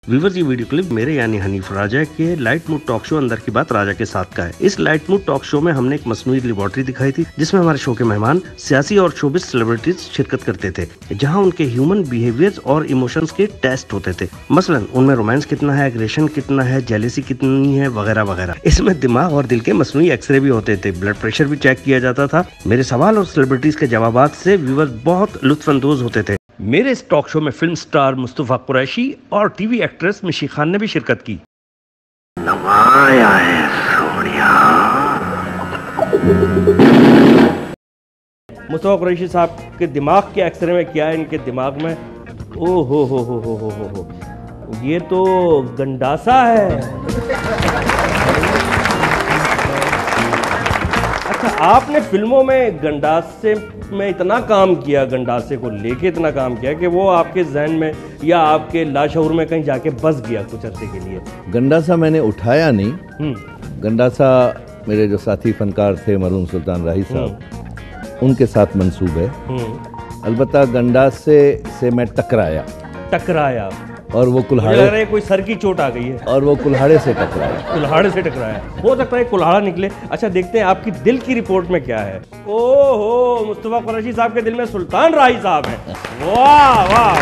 Viewers, ये video clip मेरे यानी हनीफ राजा के लाइट मूड टॉक शो अंदर की बात राजा के साथ का है। इस लाइट मूड टॉक शो में हमने एक मसनूई लेबोरेटरी दिखाई थी जिसमें हमारे शो के मेहमान सियासी और शोबिस सेलिब्रिटीज शिरकत करते थे, जहां उनके ह्यूमन बिहेवियर्स और इमोशंस के टेस्ट होते थे। मसलन उनमें रोमांस कितना है, एग्रेशन कितना है, जेलेसी कितनी है, वगैरह वगैरह। इसमें दिमाग और दिल के मसनूई एक्सरे भी होते थे, ब्लड प्रेशर भी चेक किया जाता था। मेरे सवाल और सेलिब्रिटीज के जवाब से व्यूअर्स बहुत लुत्फानंदोज होते थे। मेरे इस टॉक शो में फिल्म स्टार मुस्तफा कुरैशी और टीवी एक्ट्रेस मिशी खान ने भी शिरकत की। नवाया है सोनिया। मुस्तफा कुरैशी साहब के दिमाग के एक्सरे में क्या है इनके दिमाग में? ओ हो, ये तो गंडासा है। अच्छा, आपने फिल्मों में गंडासे में इतना काम किया, गंडासे को लेके इतना काम किया कि वो आपके जहन में या आपके लाशऊर में कहीं जाके बस गया कुछ अरसे के लिए। गंडासा मैंने उठाया नहीं। गंडासा मेरे जो साथी फनकार थे मरहूम सुल्तान राही साहब, उनके साथ मंसूब है। अलबत्ता गंडासे से मैं टकराया और वो कुल्हाड़े, कोई सर की चोट आ गई है और वो कुल्हाड़े से टकराया। हो सकता है कुल्हाड़ा निकले। अच्छा, देखते हैं आपकी दिल की रिपोर्ट में क्या है। ओहो, मुस्तफा कुरैशी साहब के दिल में सुल्तान राही साहब हैं। वाह वाह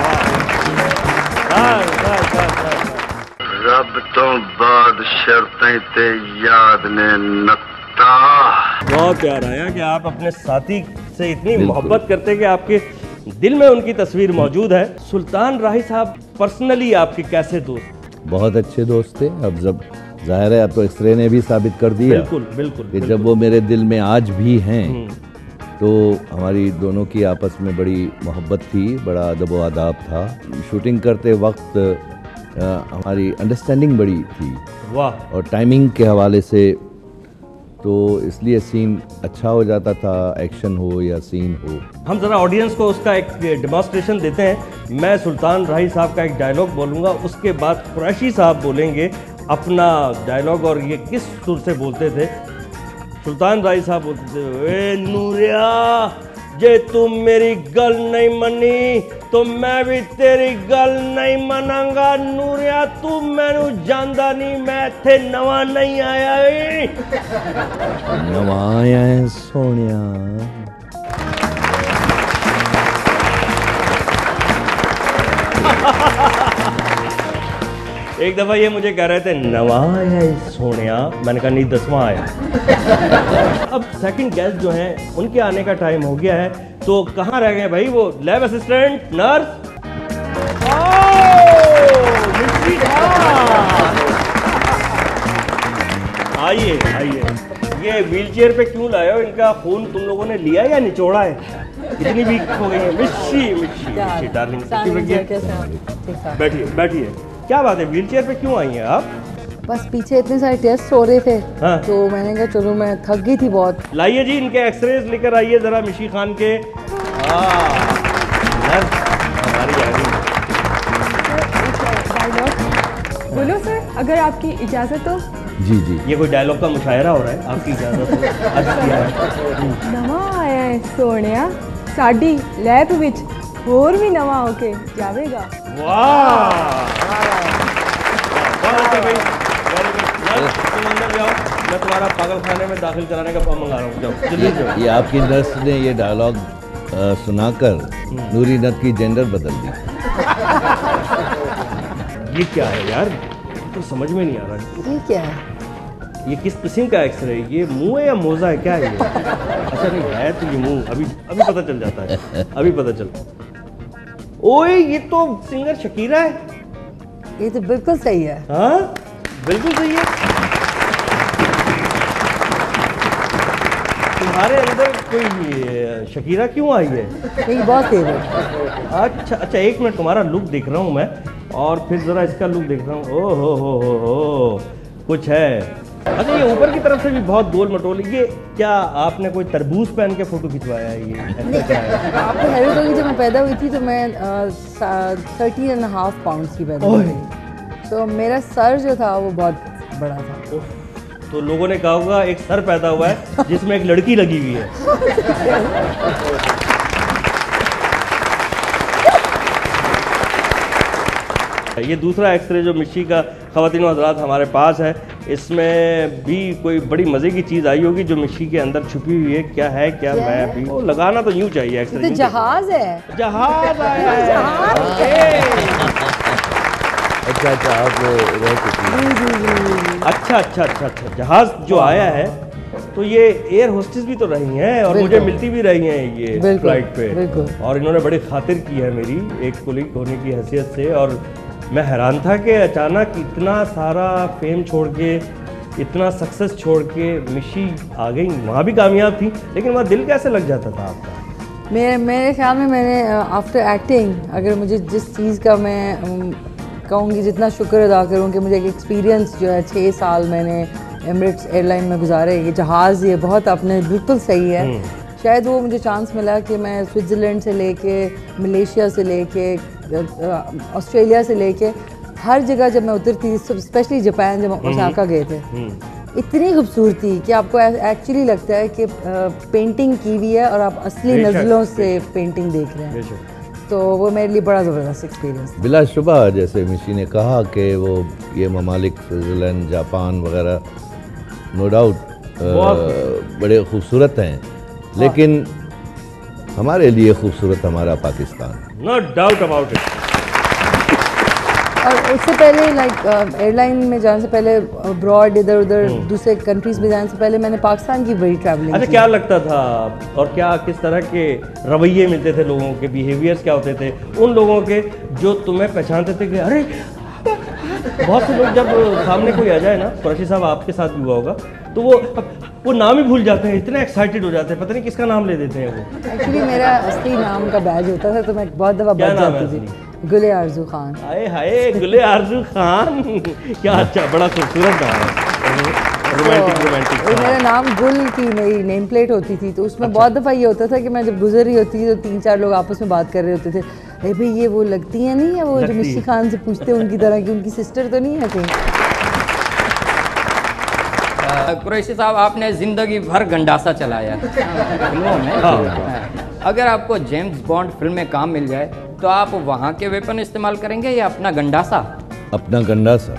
वाह। रब तो बाद शर्तें ते याद ने नक्ता। बहुत प्यार आया कि आप अपने साथी से इतनी मोहब्बत करते हैं कि आपके दिल में उनकी तस्वीर मौजूद है। सुल्तान राही साहब पर्सनली आपके कैसे दोस्त? बहुत अच्छे दोस्त थे। अब जब जाहिर है, अब तो एक्सरे ने भी साबित कर दिया बिल्कुल कि जब वो मेरे दिल में आज भी हैं, तो हमारी दोनों की आपस में बड़ी मोहब्बत थी, बड़ा अदब व आदाब था। शूटिंग करते वक्त हमारी अंडरस्टैंडिंग बड़ी थी। वाह। और टाइमिंग के हवाले से तो इसलिए सीन अच्छा हो जाता था, एक्शन हो या सीन हो। हम जरा ऑडियंस को उसका एक डेमोन्स्ट्रेशन देते हैं। मैं सुल्तान राही साहब का एक डायलॉग बोलूँगा, उसके बाद कुरैशी साहब बोलेंगे अपना डायलॉग, और ये किस सुर से बोलते थे। सुल्तान राही साहब बोलते थे, ए नूरिया, जे तुम मेरी गल नहीं मनी तो मैं भी तेरी गल नहीं मनांगा। नूरिया, तू मैनू जानदा नहीं, मैं इत्थे नवा नहीं आया। नवा आया है सोनिया। एक दफा ये मुझे कह रहे थे नवा आया है सोनिया, मैंने कहा नहीं, 10वां आया। अब सेकंड गेस्ट जो हैं उनके आने का टाइम हो गया है, तो कहाँ रह गए भाई वो लैब असिस्टेंट, नर्स? आइए। ये व्हीलचेयर पे क्यों लाए हो? इनका खून तुम लोगों ने लिया या निचोड़ा है? इतनी वीक हो गई है। मिशी डार्लिंग, बैठिए। क्या बात है, व्हीलचेयर पे क्यों आई हैं आप? बस पीछे इतने सारे टेस्ट हो रहे थे। हाँ। तो मैंने कहा चलो, मैं थक गई थी बहुत। लाइए जी, इनके एक्सरेज लेकर आइए जरा मिशी खान के। बोलो सर, अगर आपकी इजाजत हो। जी। ये कोई डायलॉग का मुशायरा हो रहा है, आपकी इजाजत हो? नवा आया है सोनिया, साडी लैब विच होर भी नवा होके जावेगा। वाह, तुम अंदर जाओ, मैं तुम्हारा पागल खाने में दाखिल कराने का फॉर्म मंगा रहा हूँ। जाओ जल्दी जाओ। ये आपकी नर्स ने ये डायलॉग सुनाकर नूरी नत की जेंडर बदल दी। ये क्या है यार, तो समझ में नहीं आ रहा। ये क्या है? ये किस किस्म का एक्सरे है? ये मुंह है या मोजा है, क्या है ये? अच्छा नहीं है तो ये मुंह, अभी पता चल जाता है, अभी पता चल। ओए, ये तो सिंगर शकीरा है। ये तो बिल्कुल सही है। हाँ, बिल्कुल सही है। तुम्हारे अंदर कोई शकीरा क्यों आई है? ये बहुत तेज है। अच्छा, एक मिनट, तुम्हारा लुक देख रहा हूँ मैं, और फिर जरा इसका लुक देख रहा हूँ। ओ हो, कुछ है। अच्छा, ये ऊपर की तरफ से भी बहुत गोल मटोल। ये क्या आपने कोई तरबूज पहन के फोटो खिंचवाया है? ये क्या है? आपको हैरत होगी, जब मैं पैदा हुई थी तो मैं 13.5 पाउंड्स की पैदा हुई थी। तो मेरा सर जो था वो बहुत बड़ा था। तो लोगों ने कहा होगा एक सर पैदा हुआ है जिसमें एक लड़की लगी हुई है। ये दूसरा एक्सरे जो मिशी का ख़वातीन हज़रात हमारे पास है, इसमें भी कोई बड़ी मज़े की चीज़ आई होगी जो मिशी के अंदर छुपी हुई है। क्या है क्या मैं अभी वो लगाना तो यूँ चाहिए एक्सरे। तो जहाज है, जहाज आया है। अच्छा आप रह चुकी। अच्छा जहाज जो आया है, तो ये एयर होस्टेस भी तो रही हैं और मुझे मिलती भी रही हैं ये फ्लाइट पे, और इन्होंने बड़ी खातिर की है मेरी एक कुलीग होने की हैसियत से। और मैं हैरान था कि अचानक इतना सारा फेम छोड़ के, इतना सक्सेस छोड़ के मिशी आ गई। वहाँ भी कामयाब थी, लेकिन वहाँ दिल कैसे लग जाता था आपका? मेरे ख्याल में मैंने आफ्टर एक्टिंग, अगर मुझे जिस चीज़ का मैं कहूँगी जितना शुक्र अदा करूँ कि मुझे एक एक्सपीरियंस जो है 6 साल मैंने एमिरेट्स एयरलाइन में गुजारे, ये जहाज़ ये बहुत अपने बिल्कुल सही है। शायद वो मुझे चांस मिला कि मैं स्विट्ज़रलैंड से लेके मलेशिया से लेके ऑस्ट्रेलिया से लेके हर जगह जब मैं उतरती, स्पेशली जापान जब ओसाका गए थे, इतनी खूबसूरती कि आपको एक्चुअली लगता है कि पेंटिंग की हुई है और आप असली नज़रों से पेंटिंग देख रहे हैं। तो वो मेरे लिए बड़ा ज़बरदस्त एक्सपीरियंस। बिलाशुबा जैसे मिशी ने कहा कि वो ये ममालिक स्विट्ज़रलैंड, जापान वगैरह नो डाउट बड़े खूबसूरत हैं, लेकिन हमारे लिए खूबसूरत हमारा Pakistan, no doubt about it. और उससे पहले एयरलाइन में जाने से पहले अब्रॉड इधर उधर दूसरे कंट्रीज में जाने से पहले मैंने पाकिस्तान की बड़ी ट्रैवलिंग। अच्छा, क्या लगता था और क्या किस तरह के रवैये मिलते थे लोगों के, बिहेवियर्स क्या होते थे उन लोगों के जो तुम्हें पहचानते थे कि अरे बहुत से लोग जब सामने कोई आ जाए ना, कुरैशी साहब आपके साथ भी हुआ होगा, तो वो नाम ही भूल जाते हैं, इतने एक्साइटेड हो जाते हैं, पता नहीं किसका नाम ले देते हैं वो। एक्चुअली मेरा असली नाम का बैज होता था, तो मैं बहुत दफ़ा बच जाती थी। गुले आरजू खान। हाय हाय, गुले आरजू खान, क्या अच्छा, बड़ा खूबसूरत नाम है, रोमांटिक। मेरा नाम गुल की मेरी नेम प्लेट होती थी, तो उसमें बहुत दफ़ा ये होता था कि मैं जब गुजर रही होती थी तो 3-4 लोग आपस में बात कर रहे होते थे, अरे भाई ये वो लगती है नहीं है वो जो मिशी खान से पूछते हैं उनकी तरह की, उनकी सिस्टर तो नहीं है कहीं। कुरैशी साहब, आपने ज़िंदगी भर गंडासा चलाया फिल्मों में। अगर आपको जेम्स बॉन्ड फिल्म में काम मिल जाए तो आप वहाँ के वेपन इस्तेमाल करेंगे या अपना गंडासा? अपना गंडासा,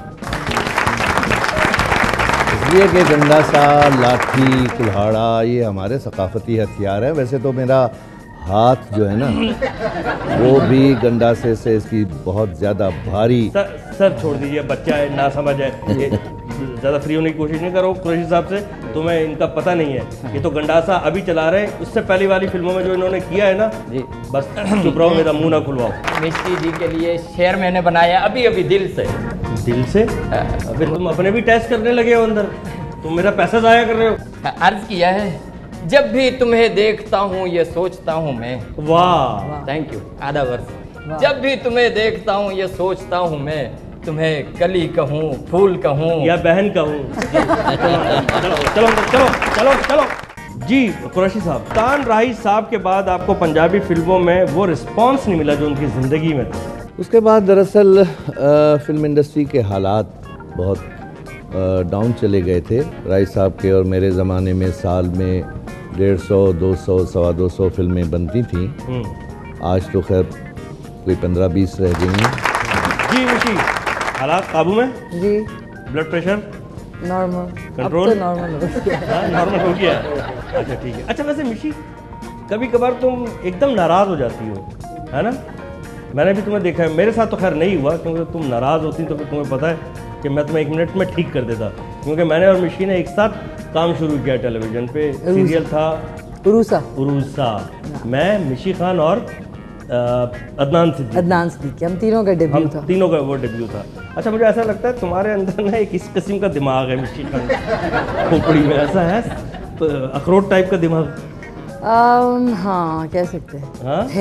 इसलिए कि गंडासा, लाठी, कुल्हाड़ा ये हमारे सकाफती हथियार हैं। वैसे तो मेरा हाथ जो है ना वो भी गंडासे से इसकी बहुत ज़्यादा भारी। सर छोड़ दीजिए, बच्चा है, ना समझ है, ज़्यादा फ्री होने की कोशिश नहीं करो कुरैशी साहब से, तुम्हें इनका पता नहीं है। ये तो गंडासा अभी चला रहे हैं, उससे पहली वाली फिल्मों में जो इन्होंने किया है ना जी, बस चुप रहो, मेरा मुंह ना खुलवाओ। मिशी जी के लिए शेर मैंने बनाया अभी अभी दिल से। दिल से? अभी तुम अपने भी टेस्ट करने लगे हो अंदर, तुम मेरा पैसा ज़ाया कर रहे हो। अर्ज किया है, जब भी तुम्हें देखता हूँ ये सोचता हूँ मैं। वाह, थैंक यू। आधा वर्ष। जब भी तुम्हें देखता हूँ ये सोचता हूँ मैं, तुम्हें कली कहूँ, फूल कहूँ या बहन कहूँ। चलो चलो चलो चलो चलो जी। कुरैशी साहब, सुल्तान राही साहब के बाद आपको पंजाबी फिल्मों में वो रिस्पॉन्स नहीं मिला जो उनकी ज़िंदगी में था। उसके बाद दरअसल फिल्म इंडस्ट्री के हालात बहुत डाउन चले गए थे। राही साहब के और मेरे ज़माने में साल में 150, 200, 225 फिल्में बनती थीं। आज तो खैर कोई 15-20 रह गई हैं। जी मिशी, हालात काबू में? जी। Blood pressure normal, control? अब तो नॉर्मल हो गया। नॉर्मल हो गया। अच्छा ठीक है। अच्छा वैसे मिशी, कभी कभार तुम एकदम नाराज़ हो जाती हो, है ना? मैंने भी तुम्हें देखा है, मेरे साथ तो खैर नहीं हुआ, क्योंकि तुम नाराज़ होती तो फिर तुम्हें पता है कि मैं तुम्हें 1 मिनट में ठीक कर देता, क्योंकि मैंने और मिशी ने एक साथ काम शुरू किया टेलीविज़न पे। सीरियल था उरूसा, मैं, मिशी खान और अदनान सिद्दीकी, हम तीनों का डेब्यू था। तीनों का वो डेब्यू था। अच्छा, मुझे ऐसा लगता है तुम्हारे अंदर ना एक इस किस्म का दिमाग है मिशी खान, खोपड़ी में ऐसा है, अखरोट टाइप का दिमाग। हाँ, कह सकते हैं।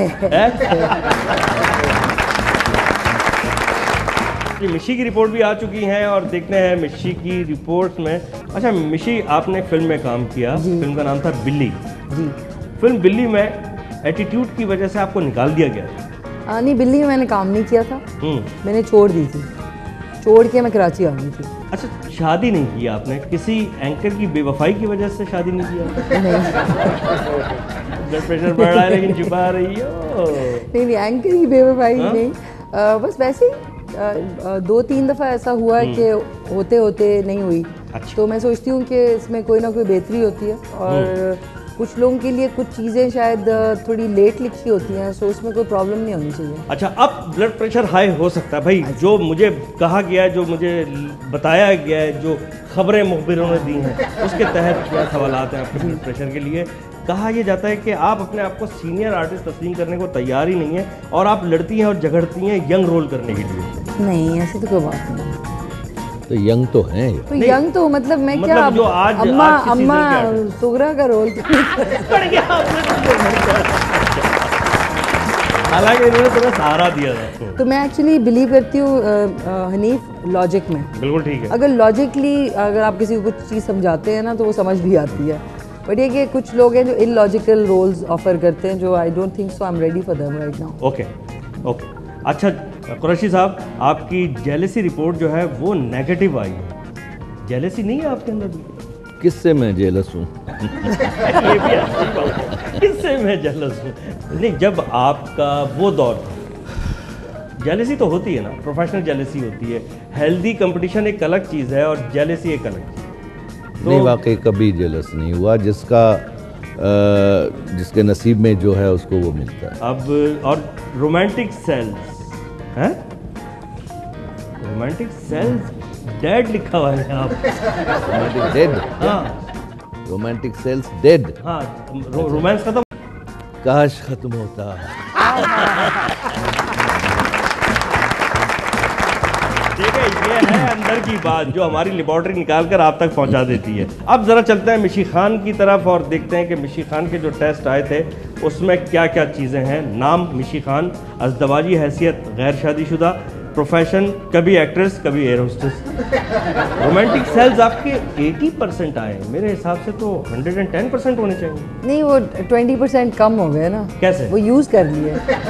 मिशी की रिपोर्ट भी आ चुकी हैं और देखते हैं मिशी की रिपोर्ट्स में। अच्छा मिशी, आपने फिल्म में काम किया, फिल्म का नाम था बिल्ली जी। फिल्म बिल्ली में एटीट्यूड की वजह से आपको निकाल दिया गया। नहीं, बिल्ली में मैंने काम नहीं किया था, मैंने छोड़ दी थी, छोड़ के मैं कराची आ गई थी। अच्छा, शादी नहीं की आपने? किसी एंकर की बेवफाई की वजह से शादी नहीं किया? नहीं। ब्लड प्रेशर बढ़ रहा है लेकिन छुपा रही हो। नहीं, एंकर की बेवफाई नहीं, बस वैसे ही 2-3 दफ़ा ऐसा हुआ है कि होते होते नहीं हुई। तो मैं सोचती हूँ कि इसमें कोई ना कोई बेहतरी होती है, और कुछ लोगों के लिए कुछ चीज़ें शायद थोड़ी लेट लिखी होती हैं, सो उसमें कोई प्रॉब्लम नहीं होनी चाहिए। अच्छा, अब ब्लड प्रेशर हाई हो सकता है भाई, जो मुझे कहा गया है, जो मुझे बताया गया है, जो खबरें मुखबिरों ने दी हैं, उसके तहत क्या सवालात हैं आपके ब्लड प्रेशर के लिए। कहा यह जाता है कि आप अपने आप को सीनियर आर्टिस्ट तस्लीम करने को तैयार ही नहीं है, और आप लड़ती हैं और झगड़ती हैं यंग रोल करने के लिए। नहीं, ऐसी तो कोई बात नहीं। तो यंग तो हैं ये। तो यंग तो मतलब मैं मतलब क्या जो आज अम्मा सुगरा का रोल हालांकि इन्होंने थोड़ा सहारा दिया था। तो मैं एक्चुअली बिलीव करती हूँ हनीफ लॉजिक में। बिल्कुल ठीक है। अगर लॉजिकली अगर आप किसी को कुछ चीज़ समझाते हैं ना तो वो समझ भी आती है, बट ये कि कुछ लोग हैं जो इलॉजिकल रोल्स ऑफर करते हैं, जो I don't think so, I am ready for them right now. Okay okay. अच्छा कुरैशी साहब, आपकी जेलेसी रिपोर्ट जो है वो नेगेटिव आई है। जेलेसी नहीं है आपके अंदर? किससे मैं जेलस हूँ? ये भी अच्छी बात है, किससे मैं जेलस हूँ? नहीं, जब आपका वो दौर था, जेलेसी तो होती है ना, प्रोफेशनल जेलेसी होती है, हेल्दी कंपटीशन एक अलग चीज़ है और जेलेसी एक अलग चीज़। नहीं, वाकई कभी जेलस नहीं हुआ। जिसके नसीब में जो है उसको वो मिलता है। अब और रोमांटिक सेल्स हैं, रोमांटिक सेल्स डेड लिखा हुआ है आप। Romantic dead? हाँ, रोमांटिक सेल्स डेड। हाँ, रोमांस खत्म। काश खत्म होता। देखिए, ये है अंदर की बात जो हमारी लेबॉर्ट्री निकाल कर आप तक पहुंचा देती है। अब जरा चलते हैं मिशी खान की तरफ और देखते हैं कि मिशी खान के जो टेस्ट आए थे उसमें क्या क्या चीज़ें हैं। नाम मिशी खान, अज़दवाजी हैसियत गैर शादीशुदा, प्रोफेशन कभी एक्ट्रेस कभी एयर होस्टेस। रोमांटिक सेल्स आपके 80% आए, मेरे हिसाब से तो 110% होने चाहिए। नहीं, वो 20% कम हो गए ना। कैसे? वो यूज़ कर लिए।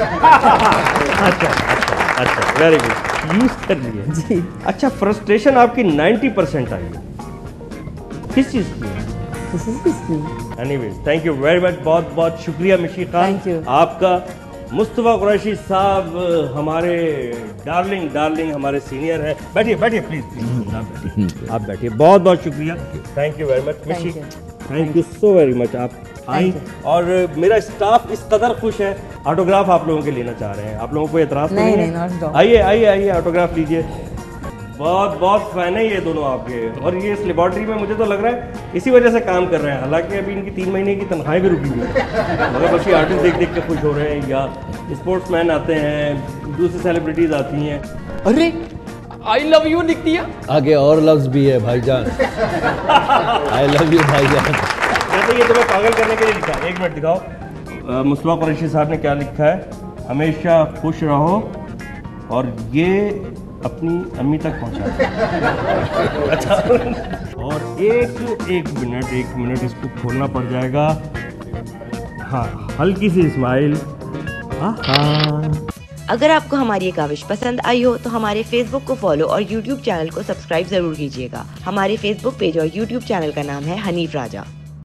अच्छा, वेरी गुड, यूज कर लिए जी। अच्छा, फ्रस्ट्रेशन आपकी 90% आई है, किस चीज़ की है? Anyways, thank you very much, बहुत बहुत शुक्रिया मिशी खान। Thank you. आपका। मुस्तफ़ा कुरैशी साहब हमारे डार्लिंग हमारे सीनियर हैं। बैठिए प्लीज आप बैठिए। बहुत बहुत शुक्रिया, thank you very much Mishi, thank you so very much. आप आई और मेरा स्टाफ इस कदर खुश है, ऑटोग्राफ आप लोगों के लेना चाह रहे हैं। आप लोगों को एतराज़ नहीं है? आइए ऑटोग्राफ लीजिए। बहुत बहुत फैन है ये दोनों आपके, और ये इस लेबॉर्ट्री में मुझे तो लग रहा है इसी वजह से काम कर रहे हैं। हालांकि अभी इनकी 3 महीने की तनख्वाही भी रुकी हुई है, मगर बस ये आर्टिस्ट देख के खुश हो रहे हैं, या स्पोर्ट्समैन आते हैं, दूसरी सेलिब्रिटीज आती हैं। अरे आई लव यू लिख दिया। आगे और लफ्ज भी है भाईजान। आई लव यू भाईजान। वैसे ये तुम्हें पागल करने के लिए लिखा है। 1 मिनट दिखाओ मुस्तफ़ा कुरैशी साहब ने क्या लिखा है। हमेशा खुश रहो और ये अपनी अम्मी तक पहुंचा। अच्छा, और एक मिनट इसको खोलना पड़ जाएगा। हाँ, हल्की सी स्माइल। अगर आपको हमारी ये काविश पसंद आई हो तो हमारे फेसबुक को फॉलो और यूट्यूब चैनल को सब्सक्राइब जरूर कीजिएगा। हमारे फेसबुक पेज और यूट्यूब चैनल का नाम है हनीफ राजा।